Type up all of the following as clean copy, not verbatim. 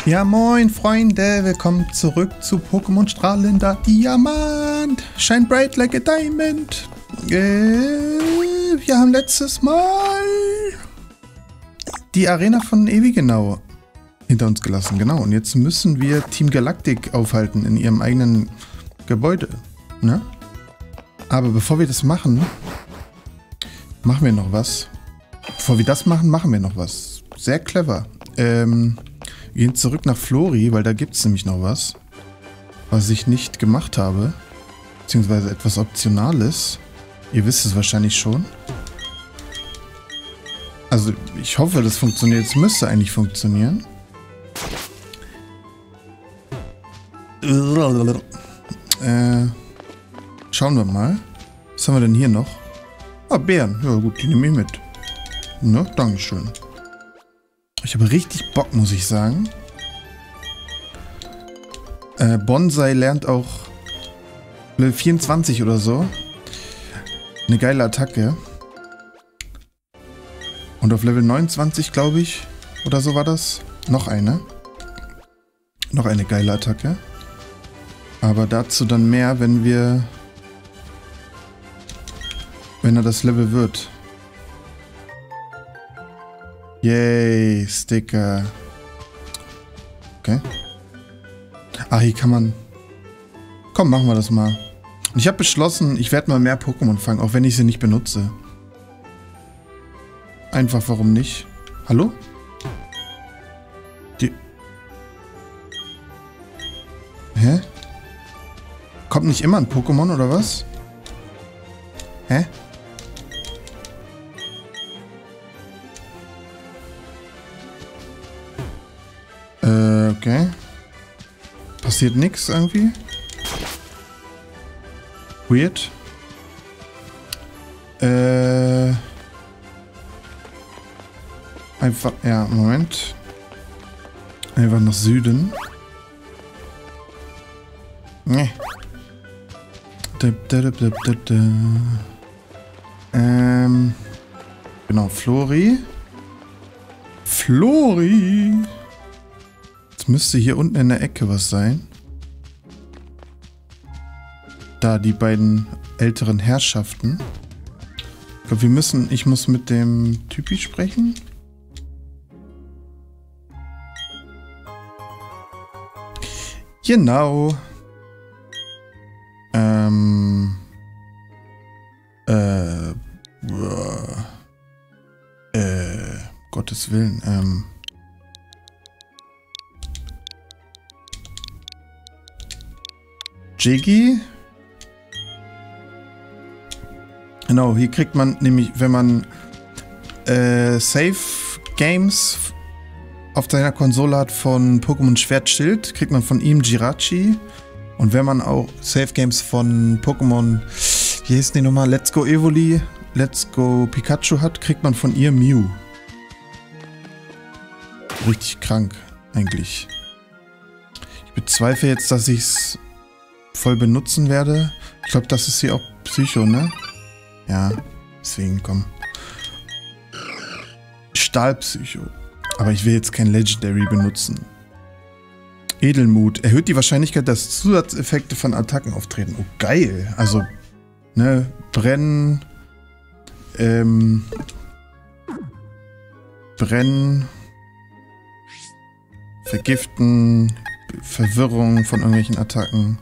Ja moin Freunde, willkommen zurück zu Pokémon Strahlender Diamant. Shine bright like a diamond. Wir haben letztes Mal die Arena von Ewigenau hinter uns gelassen, genau. Und jetzt müssen wir Team Galactic aufhalten in ihrem eigenen Gebäude, ne? Aber bevor wir das machen, machen wir noch was. Bevor wir das machen, machen wir noch was. Sehr clever. Wir gehen zurück nach Flori, weil da gibt es nämlich noch was ich nicht gemacht habe. Beziehungsweise etwas Optionales. Ihr wisst es wahrscheinlich schon. Also, ich hoffe, das funktioniert. Es müsste eigentlich funktionieren. Schauen wir mal. Was haben wir denn hier noch? Ah, Bären. Ja gut, die nehme ich mit. Ne, Dankeschön. Ich habe richtig Bock, muss ich sagen. Bonsai lernt auch Level 24 oder so. Eine geile Attacke. Und auf Level 29, glaube ich, oder so war das, noch eine. Noch eine geile Attacke. Aber dazu dann mehr, wenn er das Level wird. Yay, Sticker. Okay. Ah, hier kann man... Komm, machen wir das mal. Und ich habe beschlossen, ich werde mal mehr Pokémon fangen, auch wenn ich sie nicht benutze. Einfach, warum nicht? Hallo? Hä? Kommt nicht immer ein Pokémon, oder was? Hä? Okay. Passiert nichts irgendwie? Weird. Einfach, ja, Moment. Einfach nach Süden. Nee. Genau, Flori. Jetzt müsste hier unten in der Ecke was sein. Da die beiden älteren Herrschaften. Ich glaube, ich muss mit dem Typi sprechen. Genau. Gottes Willen, Jiggy? Genau, hier kriegt man nämlich, wenn man Save Games auf seiner Konsole hat von Pokémon Schwert Schild, kriegt man von ihm Jirachi. Und wenn man auch Save Games von Pokémon, wie hieß die nochmal, Let's Go Evoli, Let's Go Pikachu hat, kriegt man von ihr Mew. Richtig krank, eigentlich. Ich bezweifle jetzt, dass ich es voll benutzen werde. Ich glaube, das ist hier auch Psycho, ne? Ja, deswegen, komm. Stahlpsycho. Aber ich will jetzt kein Legendary benutzen. Edelmut. Erhöht die Wahrscheinlichkeit, dass Zusatzeffekte von Attacken auftreten. Oh, geil. Also, ne, Brennen. Brennen. Vergiften. Verwirrung von irgendwelchen Attacken.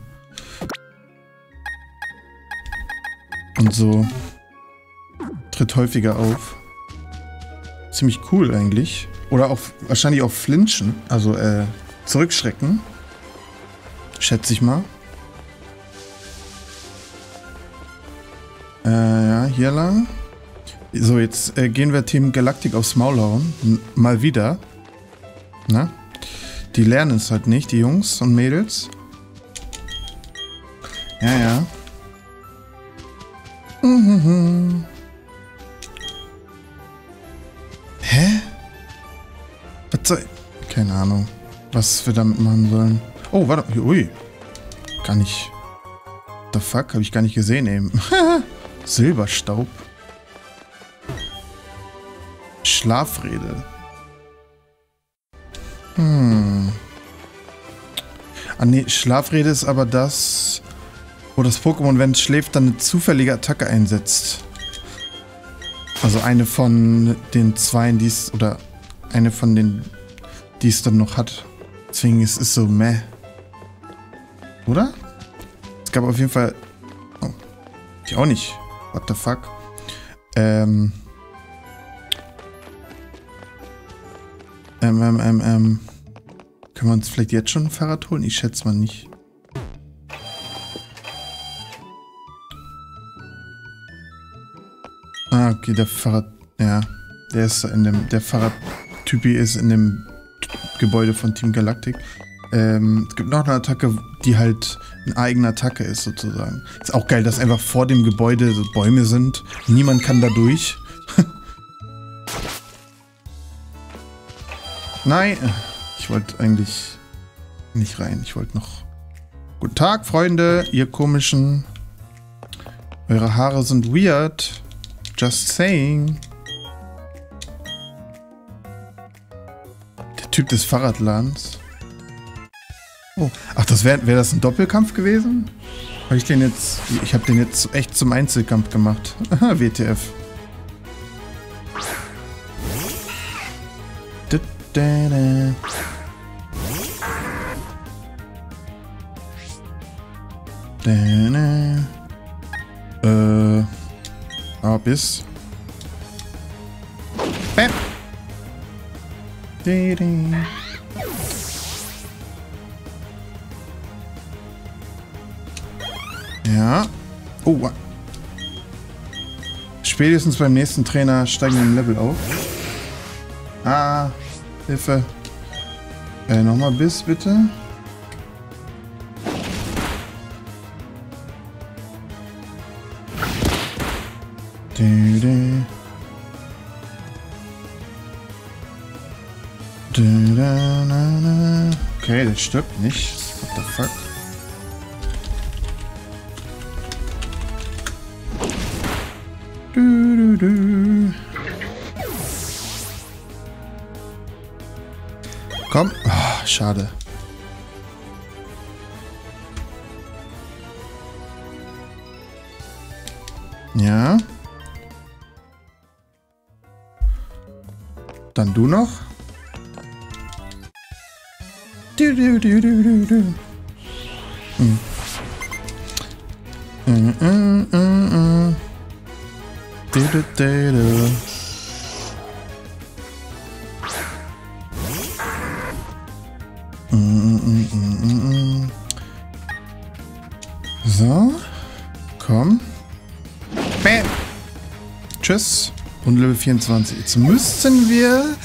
Und so. Tritt häufiger auf. Ziemlich cool eigentlich. Oder auch wahrscheinlich auch flinchen. Also, zurückschrecken. Schätze ich mal. Ja, hier lang. So, jetzt gehen wir Team Galactic aufs Maul hauen. Mal wieder. Na? Die lernen es halt nicht, die Jungs und Mädels. Ja, ja. Hä? Was soll... Keine Ahnung, was wir damit machen sollen. Oh, warte. Ui. Gar nicht... The fuck? Habe ich gar nicht gesehen eben. Silberstaub. Schlafrede. Ah ne, Schlafrede ist aber das, wo das Pokémon, wenn es schläft, dann eine zufällige Attacke einsetzt. Also eine von den zweien, die es, oder eine von den, die es dann noch hat. Deswegen ist es so meh. Oder? Es gab auf jeden Fall... Oh, ich auch nicht. What the fuck? Können wir uns vielleicht jetzt schon ein Fahrrad holen? Ich schätze mal nicht. Ah, okay, der Fahrrad... Ja, der ist in dem... Der Fahrradtypi ist in dem Gebäude von Team Galactic. Es gibt noch eine Attacke, die halt eine eigene Attacke ist, sozusagen. Ist auch geil, dass einfach vor dem Gebäude so Bäume sind. Niemand kann da durch. Nein, ich wollte eigentlich nicht rein. Ich wollte noch... Guten Tag, Freunde, ihr komischen... Eure Haare sind weird. Just saying. Der Typ des Fahrradladens. Oh, ach, das wäre das ein Doppelkampf gewesen? Habe ich den jetzt... Ich habe den jetzt echt zum Einzelkampf gemacht. Aha, WTF. Bis. Bam. Ja. Oh. Spätestens beim nächsten Trainer steigen wir im Level auf. Ah, Hilfe. Nochmal bis, bitte. Okay, der stirbt nicht. What the fuck? Komm. Oh, schade. Ja. Dann du noch. So. Komm. Bam. Tschüss. Und Level 24. Jetzt müssten wir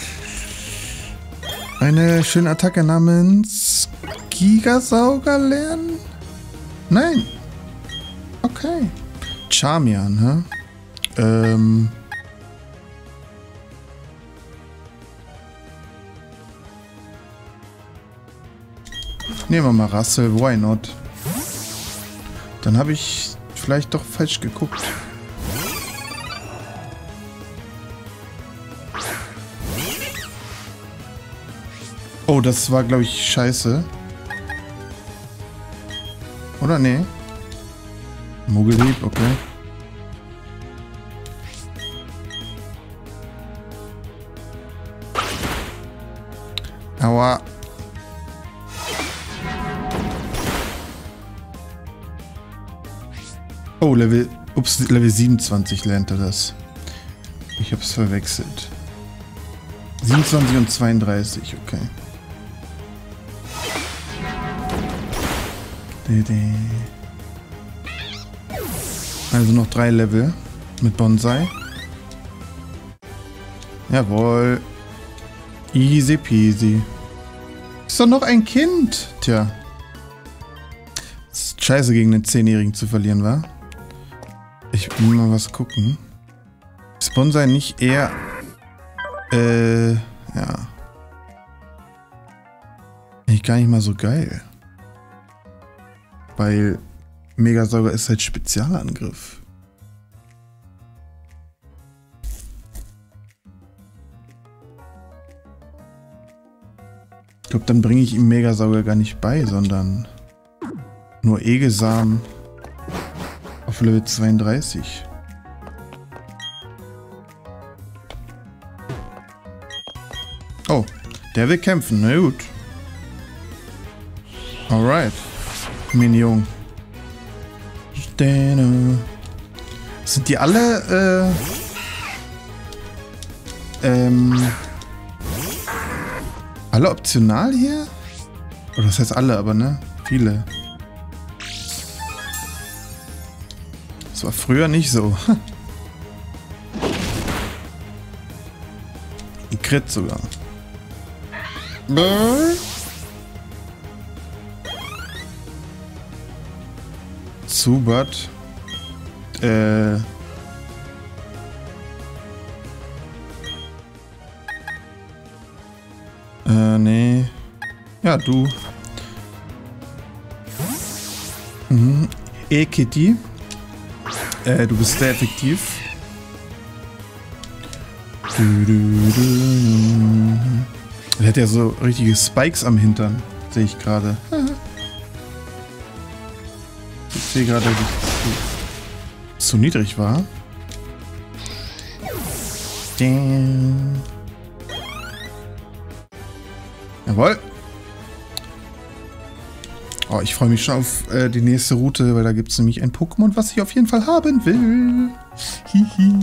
eine schöne Attacke namens Gigasauger lernen? Nein. Okay. Charmian, hä? Nehmen wir mal Rassel, why not? Dann habe ich vielleicht doch falsch geguckt. Oh, das war, glaube ich, scheiße. Oder nee? Muggelhieb, okay. Aua. Oh, Level 27 lernt er das. Ich hab's verwechselt. 27 und 32, okay. Also noch 3 Level mit Bonsai. Jawohl. Easy peasy. Ist doch noch ein Kind. Tja. Ist scheiße, gegen einen 10-Jährigen zu verlieren, wa? Ich will mal was gucken. Ist Bonsai nicht eher... ja. Nicht gar nicht mal so geil. Weil Megasauger ist halt Spezialangriff. Ich glaube, dann bringe ich ihm Megasauger gar nicht bei, sondern nur Egesamen auf Level 32. Oh, der will kämpfen. Na gut. Alright. Minion. Sind die alle, alle optional hier? Oder das heißt alle, aber ne? Viele. Das war früher nicht so. Ein Crit sogar. Zubat. Nee. Ja, du. Mhm. Kitty. Du bist sehr effektiv. Er hat ja so richtige Spikes am Hintern. Sehe ich gerade. Ich sehe gerade, dass es zu niedrig war. Jawohl. Oh, ich freue mich schon auf die nächste Route, weil da gibt es nämlich ein Pokémon, was ich auf jeden Fall haben will. Hihi.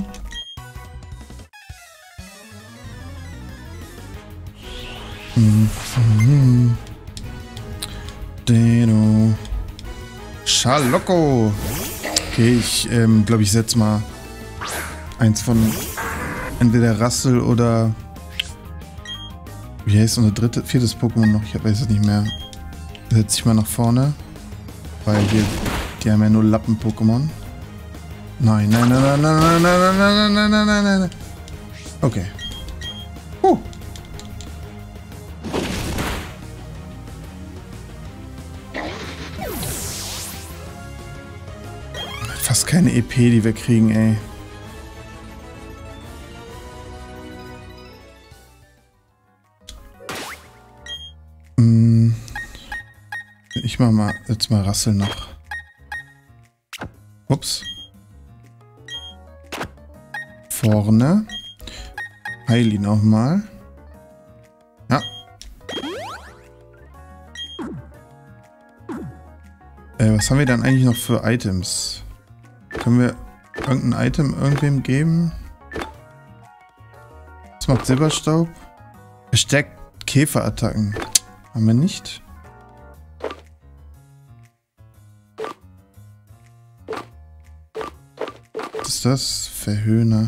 Deno. Schalocco. Okay, ich glaube, ich setze mal eins von entweder Rassel oder wie heißt unser viertes Pokémon noch? Ich weiß es nicht mehr. Setze ich mal nach vorne. Weil hier, die haben ja nur Lappen-Pokémon. Nein, nein, nein, nein, nein, nein, nein, nein, nein, nein, nein, nein, nein. Okay. Fast keine EP, die wir kriegen, ey. Ich mach mal jetzt mal Rassel noch. Ups. Vorne. Heil ihn auch mal. Ja. Was haben wir dann eigentlich noch für Items? Können wir irgendein Item irgendwem geben? Was macht Silberstaub? Verstärkt Käferattacken. Haben wir nicht? Was ist das? Verhöhner.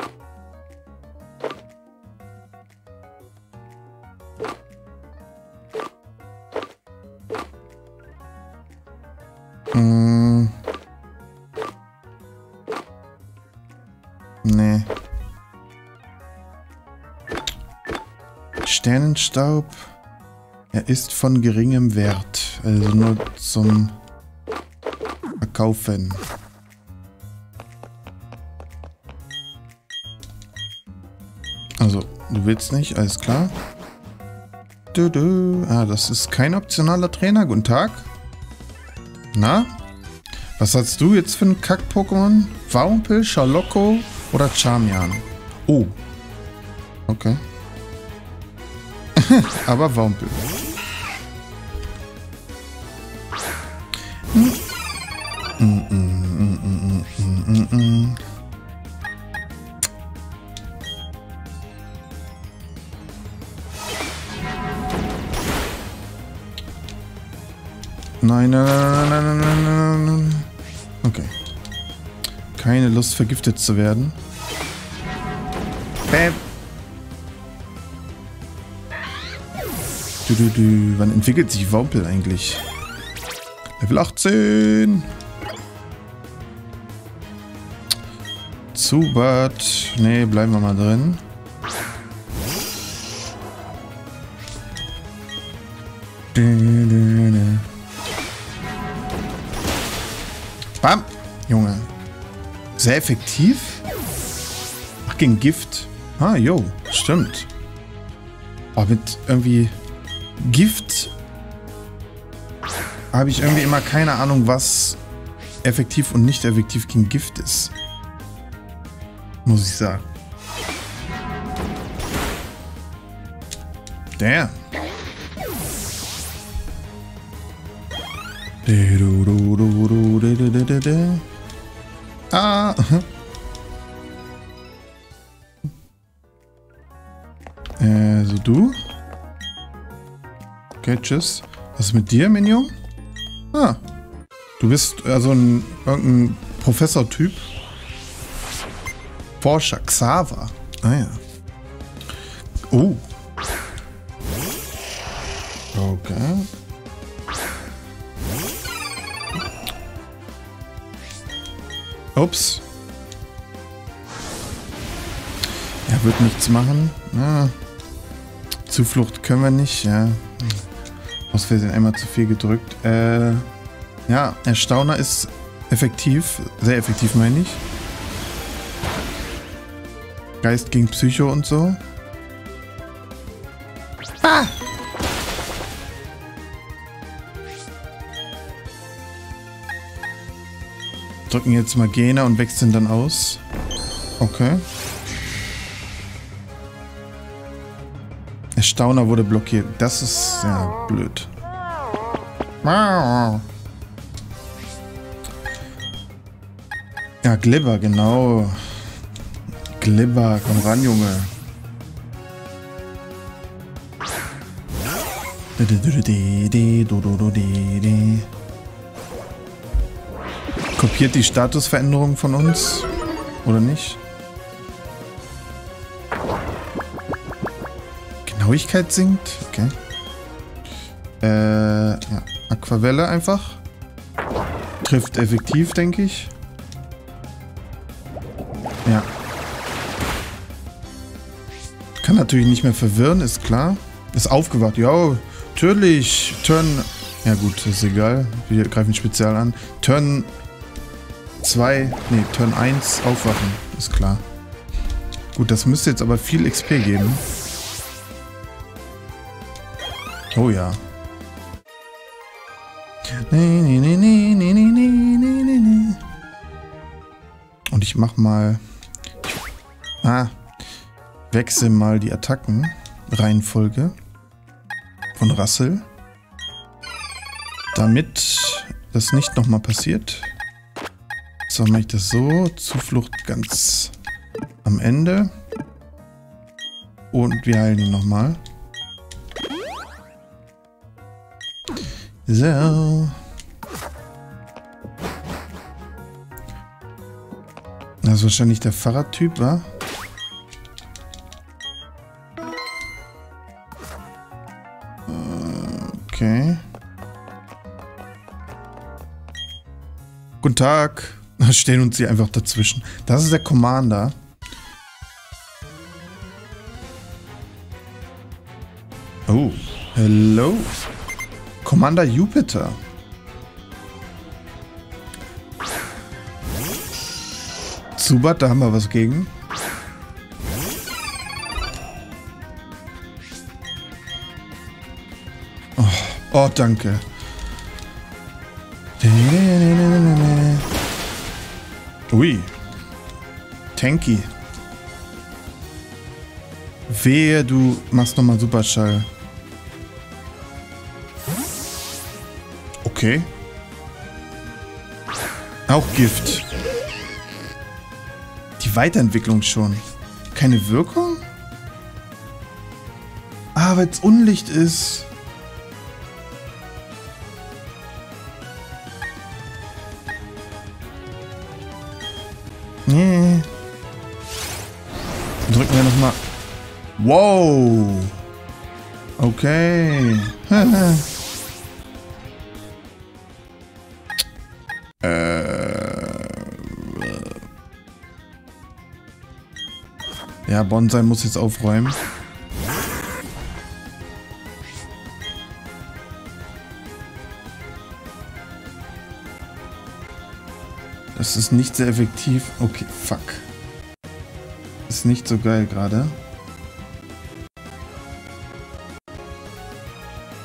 Nee. Sternenstaub. Er ist von geringem Wert. Also nur zum Verkaufen. Also, du willst nicht, alles klar. Ah, das ist kein optionaler Trainer. Guten Tag. Na? Was hast du jetzt für ein Kack-Pokémon? Warumpel, Schalocco oder Charmian? Oh. Okay. Aber Warumpel. Nein, nein, nein, nein, nein, nein, nein. Okay. Keine Lust, vergiftet zu werden. Bäm. Wann entwickelt sich Wampel eigentlich? Level 18. Zubat. Nee, bleiben wir mal drin. Bam! Junge. Sehr effektiv. Ach, gegen Gift. Ah, jo. Stimmt. Oh, mit irgendwie Gift habe ich irgendwie immer keine Ahnung, was effektiv und nicht effektiv gegen Gift ist. Muss ich sagen. Damn. Ah. So du? Okay, tschüss. Was ist mit dir, Minion? Ah. Du bist also irgendein Professor-Typ. Forscher, Xaver. Ah ja. Oh. Okay. Ups. Er wird nichts machen. Ah. Zuflucht können wir nicht, ja. Aus Versehen einmal zu viel gedrückt. Ja, Erstauner ist effektiv. Sehr effektiv, meine ich. Geist gegen Psycho und so. Ah! Drücken jetzt mal Gene und wechseln dann aus. Okay. Erstauner wurde blockiert. Das ist ja blöd. Ja, Glibber, genau. Glibber, komm ran, Junge. Kopiert die Statusveränderung von uns? Oder nicht? Genauigkeit sinkt? Okay. Ja. Aquavelle einfach. Trifft effektiv, denke ich. Ja. Kann natürlich nicht mehr verwirren, ist klar. Ist aufgewacht. Ja, natürlich. Turn. Ja gut, ist egal. Wir greifen spezial an. Turn 2. Nee, Turn 1 aufwachen. Ist klar. Gut, das müsste jetzt aber viel XP geben. Oh ja. Und ich mach mal... wechsel mal die Attacken-Reihenfolge von Russell. Damit das nicht nochmal passiert. So, mache ich das so. Zuflucht ganz am Ende. Und wir heilen ihn nochmal. So. Das ist wahrscheinlich der Fahrradtyp, wa? Okay. Guten Tag. Da stehen uns hier einfach dazwischen. Das ist der Commander. Oh. Hello. Commander Jupiter. Zubat, da haben wir was gegen. Oh, danke. Ui. Tanky. Wehe, du machst nochmal Superschall. Okay. Auch Gift. Die Weiterentwicklung schon. Keine Wirkung? Ah, weil es Unlicht ist. Nee. Drücken wir nochmal. Wow. Okay. Ja, Bonsai muss jetzt aufräumen. Das ist nicht sehr effektiv. Okay, fuck. Ist nicht so geil gerade.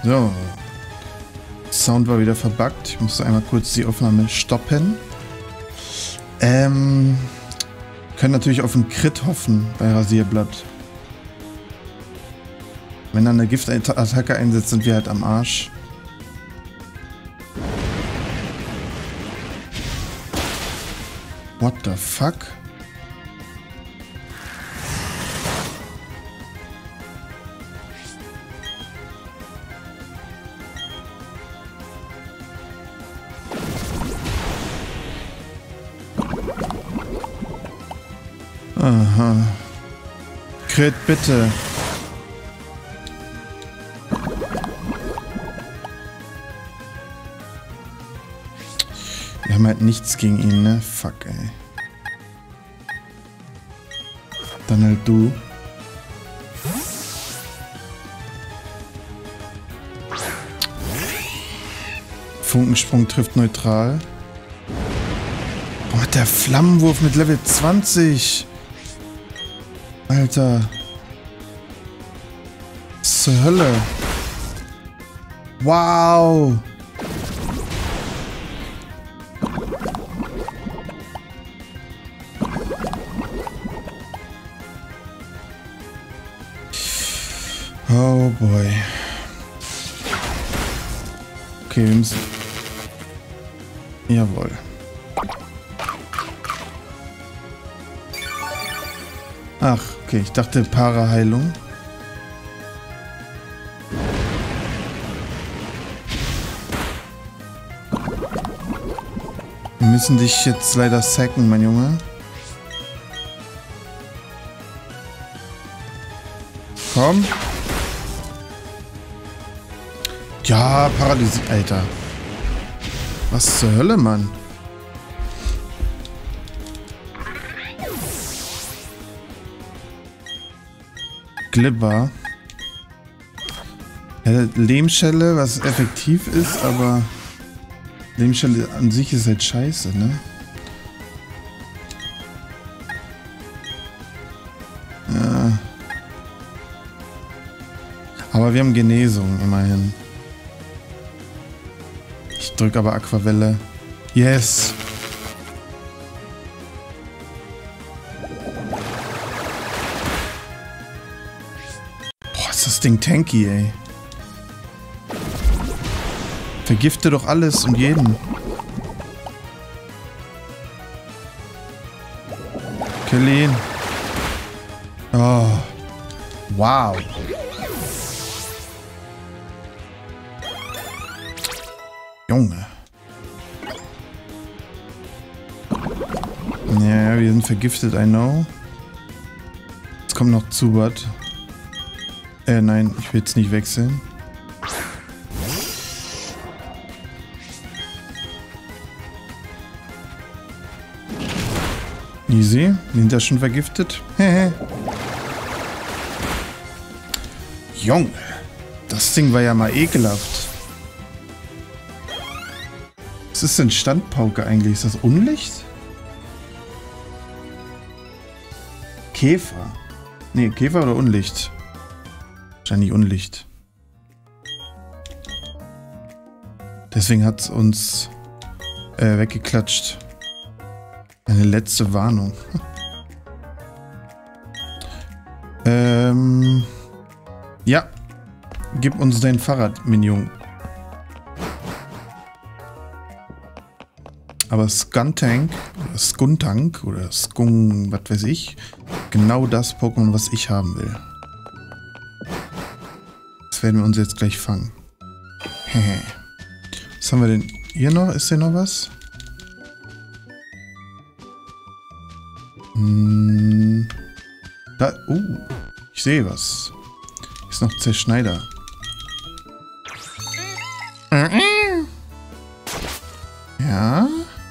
So. Sound war wieder verbuggt. Ich musste einmal kurz die Aufnahme stoppen. Können natürlich auf einen Crit hoffen bei Rasierblatt. Wenn er eine Giftattacke einsetzt, sind wir halt am Arsch. What the fuck? Aha. Crit, bitte. Wir haben halt nichts gegen ihn, ne? Fuck, ey. Dann halt du. Funkensprung trifft neutral. Oh, der Flammenwurf mit Level 20. Alter. Was zur Hölle? Wow. Oh boy. Okay, wir müssen... Jawohl. Ach, okay, ich dachte Para-Heilung. Wir müssen dich jetzt leider sacken, mein Junge. Komm. Ja, paralysiert, Alter. Was zur Hölle, Mann? Glibber. Ja, Lehmschelle, was effektiv ist, aber Lehmschelle an sich ist halt scheiße, ne? Ja. Aber wir haben Genesung, immerhin. Ich drücke aber Aquavelle. Yes! Boah, ist das Ding tanky, ey. Vergifte doch alles und jeden. Kill ihn. Oh. Wow. Junge. Ja, wir sind vergiftet, I know. Jetzt kommt noch Zubat. Nein, ich will jetzt nicht wechseln. Easy. Sind da schon vergiftet? Hehe. Junge. Das Ding war ja mal ekelhaft. Was ist denn Standpauke eigentlich? Ist das Unlicht? Käfer. Nee, Käfer oder Unlicht? Wahrscheinlich Unlicht. Deswegen hat es uns weggeklatscht. Eine letzte Warnung. Ja. Gib uns dein Fahrrad, Minion. Aber Skuntank oder Skuntank oder Skung, was weiß ich, genau das Pokémon, was ich haben will. Das werden wir uns jetzt gleich fangen. Hehe. Was haben wir denn hier noch? Ist hier noch was? Da, ich sehe was. Ist noch Zerschneider. Ja.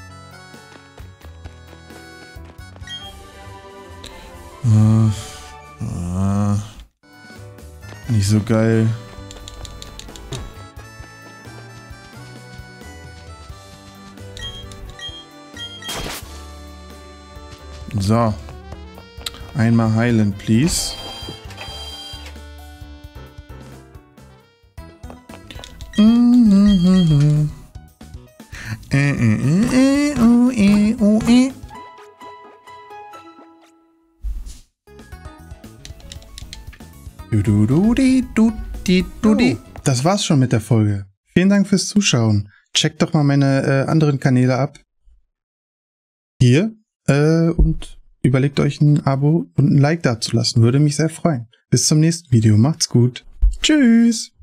Nicht so geil. So. Einmal heilen, please. Das war's schon mit der Folge. Vielen Dank fürs Zuschauen. Checkt doch mal meine anderen Kanäle ab. Hier. Und überlegt euch ein Abo und ein Like dazulassen. Würde mich sehr freuen. Bis zum nächsten Video. Macht's gut. Tschüss.